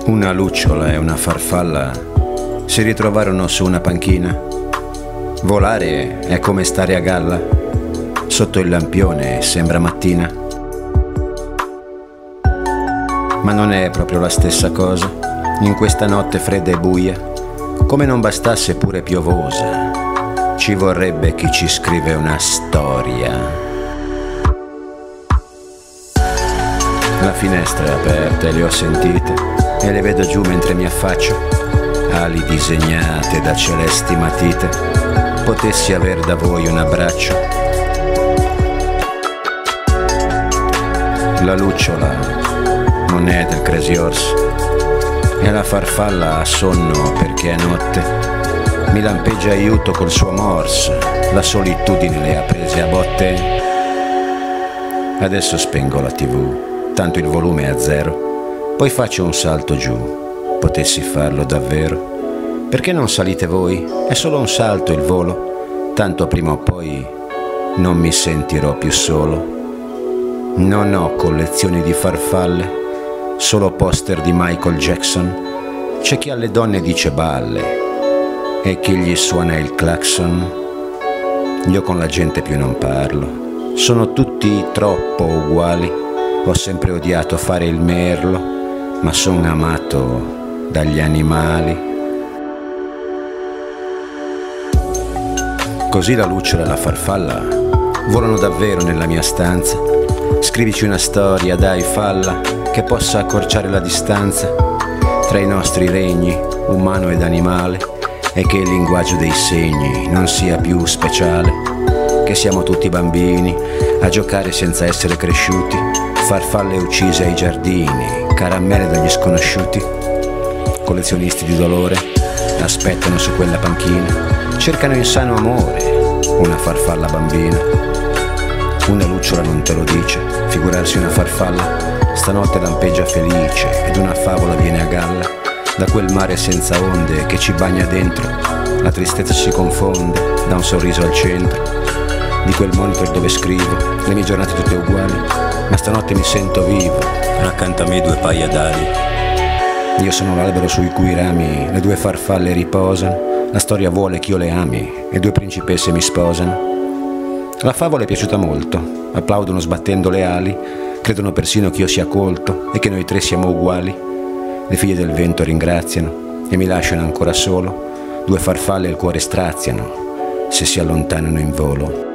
Una lucciola e una farfalla si ritrovarono su una panchina. Volare è come stare a galla, sotto il lampione sembra mattina. Ma non è proprio la stessa cosa, in questa notte fredda e buia, come non bastasse pure piovosa, ci vorrebbe chi ci scrive una storia. La finestra è aperta e le ho sentite, e le vedo giù mentre mi affaccio, ali disegnate da celesti matite, potessi aver da voi un abbraccio. La lucciola non è del Crazy Horse, e la farfalla ha sonno perché è notte, mi lampeggia aiuto col suo morse, la solitudine le ha prese a botte. Adesso spengo la TV, tanto il volume è a zero, poi faccio un salto giù, potessi farlo davvero. Perché non salite voi? È solo un salto il volo, tanto prima o poi non mi sentirò più solo. Non ho collezioni di farfalle, solo poster di Michael Jackson. C'è chi alle donne dice balle e chi gli suona il clacson. Io con la gente più non parlo, sono tutti troppo uguali. Ho sempre odiato fare il merlo, ma son amato dagli animali. Così la lucciola e la farfalla volano davvero nella mia stanza. Scrivici una storia, dai, falla, che possa accorciare la distanza tra i nostri regni, umano ed animale, e che il linguaggio dei segni non sia più speciale, che siamo tutti bambini a giocare senza essere cresciuti, farfalle uccise ai giardini, caramelle dagli sconosciuti. Collezionisti di dolore aspettano su quella panchina, cercano insano amore, una farfalla bambina. Una lucciola non te lo dice, figurarsi una farfalla, stanotte lampeggia felice ed una favola viene a galla, da quel mare senza onde che ci bagna dentro, la tristezza si confonde da un sorriso al centro, di quel monitor dove scrivo, le mie giornate tutte uguali, ma stanotte mi sento vivo, accanto a me due paia d'ali. Io sono l'albero sui cui rami le due farfalle riposano, la storia vuole che io le ami e due principesse mi sposano. La favola è piaciuta molto, applaudono sbattendo le ali, credono persino che io sia colto e che noi tre siamo uguali. Le figlie del vento ringraziano e mi lasciano ancora solo, due farfalle il cuore straziano se si allontanano in volo.